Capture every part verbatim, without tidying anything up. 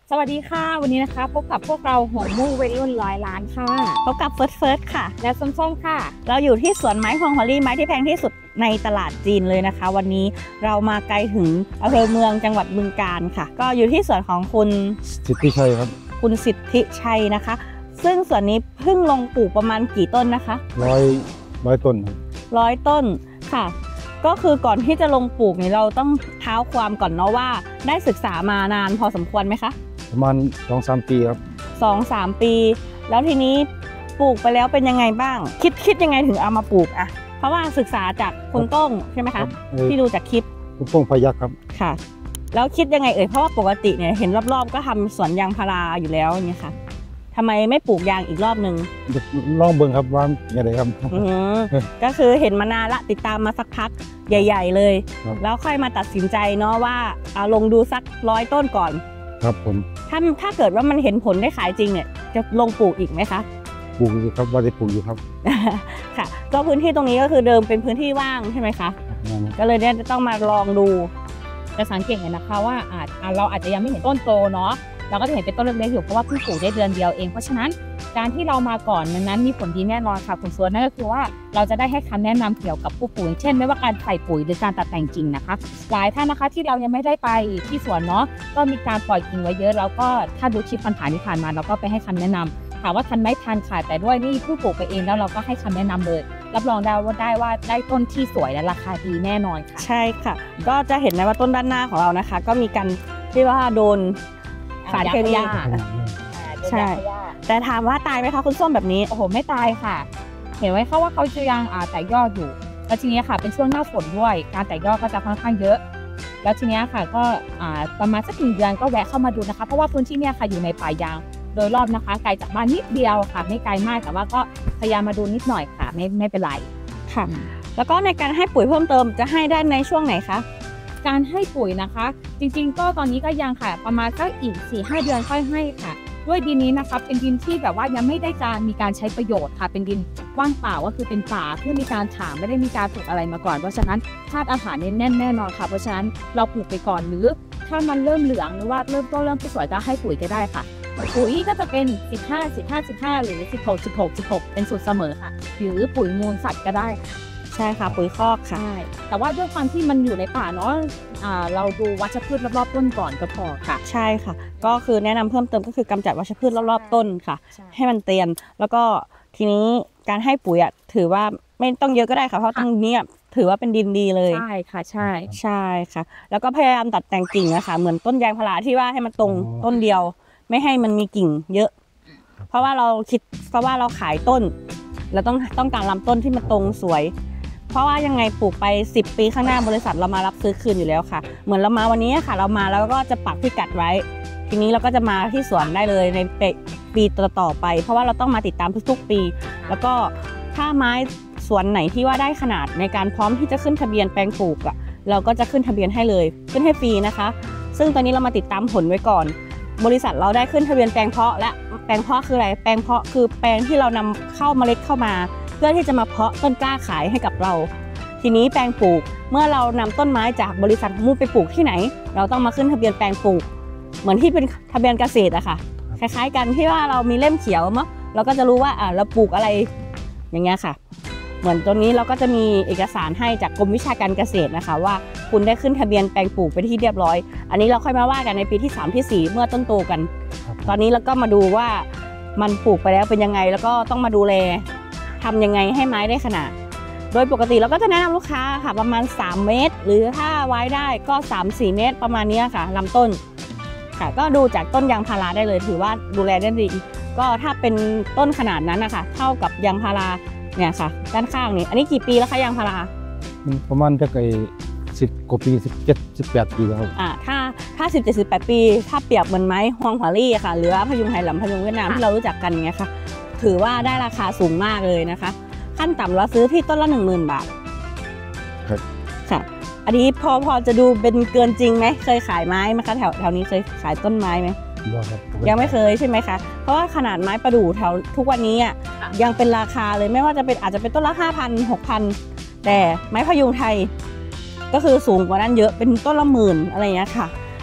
สวัสดีค่ะวันนี้นะคะพบกับพวกเราหัวมู่วัยรุ่นร้อยล้านค่ะพบกับเฟิร์สเฟิร์สค่ะและส้มๆค่ะเราอยู่ที่สวนไม้ฮวงฮอลลี่ไม้ที่แพงที่สุดในตลาดจีนเลยนะคะ วันนี้เรามาไกลถึงอำเภอเมืองจังหวัดบึงกาฬค่ะก็อยู่ที่สวนของคุณสิทธิชัยครับคุณสิทธิชัยนะคะซึ่งสวนนี้เพิ่งลงปลูกประมาณกี่ต้นนะคะร้อยร้อยต้นร้อยต้นค่ะก็คือก่อนที่จะลงปลูกเนี่ยเราต้องเท้าความก่อนเนาะว่าได้ศึกษามานานพอสมควรไหมคะประมาณสองสามปีครับสองสามปีแล้วทีนี้ปลูกไปแล้วเป็นยังไงบ้างคิดคิดยังไงถึงเอามาปลูกอะเพราะว่าศึกษาจากคุณต้งใช่ไหมคะที่ดูจากคลิปคุณต้งพยัคฆ์ครับค่ะแล้วคิดยังไงเอ่ยเพราะว่าปกติเนี่ยเห็นรอบๆก็ทำสวนยางพาราอยู่แล้วเนี่ยค่ะทำไมไม่ปลูกยางอีกรอบนึงลองเบิ่งครับว่าอย่างไรครับก็คือเห็นมานานละติดตามมาสักพักใหญ่ๆเลยแล้วค่อยมาตัดสินใจเนาะว่าเอาลงดูสักร้อยต้นก่อนครับผมถ้าถ้าเกิดว่ามันเห็นผลได้ขายจริงเนี่ยจะลงปลูกอีกไหมคะปลูกอยู่ครับว่าได้ปลูกอยู่ครับค่ะก็พื้นที่ตรงนี้ก็คือเดิมเป็นพื้นที่ว่างใช่ไหมคะก็เลยเนี่ยจะต้องมาลองดูจะสังเกตเห็นนะคะว่าอาจเราอาจจะยังไม่เห็นต้นโตเนาะเราก็จะเห็นเป็นต้นเล็กๆอยู่เพราะว่าเพิ่งปลูกได้เดือนเดียวเองเพราะฉะนั้นการที่เรามาก่อนนั้นมีผลดีแน่นอนค่ะคุณสวนนั่นก็คือว่าเราจะได้ให้คำแนะนำเกี่ยวกับผู้ปลูกเช่นไม่ว่าการใส่ปุ๋ยหรือการตัดแต่งกิ่งนะคะหลายท่านนะคะที่เรายังไม่ได้ไปที่สวนเนาะก็มีการปล่อยกิ่งไว้เยอะแล้วก็ถ้าดูคลิปผ่านๆที่ผ่านมาเราก็ไปให้คำแนะนำถามว่าทันไหมทันค่ะแต่ด้วยนี่ผู้ปลูกไปเองแล้วเราก็ให้คำแนะนำเลยรับรองได้ว่าได้ว่าได้ต้นที่สวยและราคาดีแน่นอนค่ะใช่ค่ะก็จะเห็นได้ว่าต้นด้านหน้าของเรานะคะก็มีการที่ว่าโดนสารเคมีใช่แต่ถามว่าตายไหมคะคุณส้มแบบนี้โอ้โหไม่ตายค่ะเห็นไว้เขาว่าเขาจะยังแตกยอดอยู่แล้วทีนี้ค่ะเป็นช่วงหน้าฝนด้วยการแตกยอดก็จะค่อนข้างเยอะแล้วทีนี้ค่ะก็ประมาณสักหนึ่งเดือนก็แวะเข้ามาดูนะคะเพราะว่าพื้นที่เนี่ยค่ะอยู่ในป่ายางโดยรอบนะคะไกลจากบ้านนิดเดียวค่ะไม่ไกลมากแต่ว่าก็พยายามมาดูนิดหน่อยค่ะไม่ไม่เป็นไรค่ะแล้วก็ในการให้ปุ๋ยเพิ่มเติมจะให้ได้ในช่วงไหนคะการให้ปุ๋ยนะคะจริงๆก็ตอนนี้ก็ยังค่ะประมาณสักอีก สี่ห้า เดือนค่อยให้ค่ะด้วยดินนี้นะคะเป็นดินที่แบบว่ายังไม่ได้การมีการใช้ประโยชน์ค่ะเป็นดินว่างเปล่าก็คือเป็นป่าเพื่อมีการถางไม่ได้มีการปลูกอะไรมาก่อนเพราะฉะนั้นธาตุอาหารแน่นแน่นอนค่ะเพราะฉะนั้นเราปลูกไปก่อนหรือถ้ามันเริ่มเหลืองหรือว่าเริ่มต้นเริ่มสวยก็ให้ปุ๋ยก็ได้ค่ะปุ๋ยก็จะเป็นสิบห้า สิบห้า สิบห้าหรือสิบหก สิบหก สิบหกเป็นสูตรเสมอค่ะหรือปุ๋ยมูลสัตว์ก็ได้ใช่ค่ะปุ๋ยคอกค่ะใช่แต่ว่าด้วยความที่มันอยู่ในป่าเนาะเราดูวัชพืชรอบๆต้นก่อนก็พอค่ะใช่ค่ะก็คือแนะนำเพิ่มเติมก็คือกำจัดวัชพืชรอบๆต้นค่ะให้มันเตียนแล้วก็ทีนี้การให้ปุ๋ยอ่ะถือว่าไม่ต้องเยอะก็ได้ค่ะเพราะตรงนี้ถือว่าเป็นดินดีเลยใช่ค่ะใช่ใช่ค่ะแล้วก็พยายามตัดแต่งกิ่งนะคะเหมือนต้นยางพาราที่ว่าให้มันตรงต้นเดียวไม่ให้มันมีกิ่งเยอะเพราะว่าเราคิดเพราะว่าเราขายต้นเราต้องต้องการลำต้นที่มันตรงสวยเพราะว่ายังไงปลูกไปสิบปีข้างหน้าบริษัทเรามารับซื้อคืนอยู่แล้วค่ะเหมือนเรามาวันนี้ค่ะเรามาแล้วก็จะปักพิกัดไว้ทีนี้เราก็จะมาที่สวนได้เลยในปีต่อๆไปเพราะว่าเราต้องมาติดตามทุกๆปีแล้วก็ถ้าไม้สวนไหนที่ว่าได้ขนาดในการพร้อมที่จะขึ้นทะเบียนแปลงปลูกอ่ะเราก็จะขึ้นทะเบียนให้เลยขึ้นให้ฟรีนะคะซึ่งตอนนี้เรามาติดตามผลไว้ก่อนบริษัทเราได้ขึ้นทะเบียนแปลงเพาะและแปลงเพาะคืออะไรแปลงเพาะคือแปลงที่เรานำเข้าเมล็ดเข้ามาเพื่อที่จะมาเพาะต้นกล้าขายให้กับเราทีนี้แปลงปลูกเมื่อเรานำต้นไม้จากบริษัทมูไปปลูกที่ไหนเราต้องมาขึ้นทะเบียนแปลงปลูกเหมือนที่เป็นทะเบียนเกษตรอะค่ะคล้ายๆกันที่ว่าเรามีเล่มเขียวมั้งเราก็จะรู้ว่าอ่าเราปลูกอะไรอย่างเงี้ยค่ะเหมือนตัวนี้เราก็จะมีเอกสารให้จากกรมวิชาการเกษตรนะคะว่าคุณได้ขึ้นทะเบียนแปลงปลูกไปที่เรียบร้อยอันนี้เราค่อยมาว่ากันในปีที่สามที่สี่เมื่อต้นโตกันตอนนี้เราก็มาดูว่ามันปลูกไปแล้วเป็นยังไงแล้วก็ต้องมาดูแลทำยังไงให้ไม้ได้ขนาดโดยปกติเราก็จะแนะนำลูกค้าค่ะประมาณสามเมตรหรือถ้าไว้ได้ก็ สามสี่ เมตรประมาณนี้ค่ะลำต้นค่ะก็ดูจากต้นยางพาราได้เลยถือว่าดูแลได้ดีก็ถ้าเป็นต้นขนาดนั้นนะคะเท่ากับยางพาราเนี่ยค่ะด้านข้างนี้อันนี้กี่ปีแล้วคะยางพาราประมาณจะไกลสิบกว่าปีสิบเจ็ด สิบแปดปีแล้วอ่าถ้าถ้าสิบเจ็ด สิบแปดปีถ้าเปรียบเหมือนไม้ฮวงฮอลลี่ค่ะหรือพยุงไหหลำพยุงเวียดนามที่เรารู้จักกันอย่างเงี้ยค่ะถือว่าได้ราคาสูงมากเลยนะคะขั้นต่ำเราซื้อที่ต้นละ หนึ่งหมื่น บาทครับค่ะอันนี้พอพอจะดูเป็นเกินจริงไหมเคยขายไม้ไหมคะแถวแถวนี้เคยขายต้นไม้ไหมยังไม่เคยใช่ไหมคะเพราะว่าขนาดไม้ประดู่แถวทุกวันนี้อ่ะยังเป็นราคาเลยไม่ว่าจะเป็นอาจจะเป็นต้นละ ห้าพัน หกพัน แต่ไม้พยุงไทยก็คือสูงกว่านั้นเยอะเป็นต้นละหมื่นอะไรอย่างเงี้ยค่ะ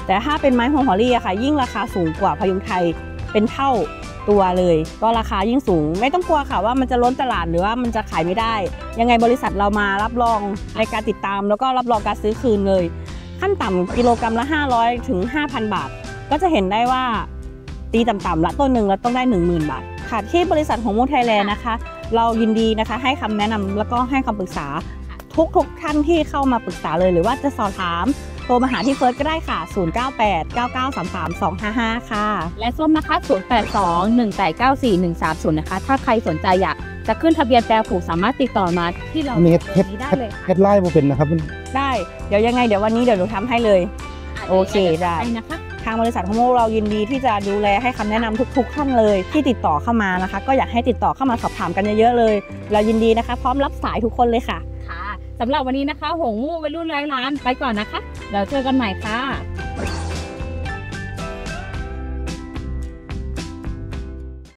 แต่ถ้าเป็นไม้โฮมฮอลลี่อะค่ะยิ่งราคาสูงกว่าพยุงไทยเป็นเท่าตัวเลยก็ราคายิ่งสูงไม่ต้องกลัวค่ะว่ามันจะล้นตลาดหรือว่ามันจะขายไม่ได้ยังไงบริษัทเรามารับรองในการติดตามแล้วก็รับรองการซื้อคืนเลยขั้นต่ำกิโลกรัมละห้าร้อยถึงห้าพันบาทก็จะเห็นได้ว่าตีต่ำๆละต้นหนึ่งแล้วต้องได้ หนึ่งหมื่น บาทค่ะที่บริษัทของมูไทยแลนด์นะคะเรายินดีนะคะให้คำแนะนำแล้วก็ให้คำปรึกษาทุกทุกท่านที่เข้ามาปรึกษาเลยหรือว่าจะสอบถามโทรมาหาที่เฟิร์สก็ได้ค่ะศูนย์ เก้า แปด เก้า เก้า สาม สาม สอง ห้า ห้าค่ะและส้มนะคะศูนย์ แปด สอง หนึ่ง แปด เก้า สี่ หนึ่ง สาม ศูนย์นะคะถ้าใครสนใจอยากจะขึ้นทะเบียนแปลผูกสามารถติดต่อมาที่เราอันนี้เฮ็ดเฮ็ดได้เลยเฮ็ดไล่บ่เป็นนะครับมันได้เดี๋ยวยังไงเดี๋ยววันนี้เดี๋ยวหนูทำให้เลยโอเคได้นะคะทางบริษัทของเรายินดีที่จะดูแลให้คำแนะนำทุกๆท่านเลยที่ติดต่อเข้ามานะคะก็อยากให้ติดต่อเข้ามาสอบถามกันเยอะๆเลยเรายินดีนะคะพร้อมรับสายทุกคนเลยค่ะค่ะสำหรับวันนี้นะคะหงมู่วัยรุ่นร้อยล้านไปก่อนนะคะเดี๋ยวเจอกันใหม่ค่ะ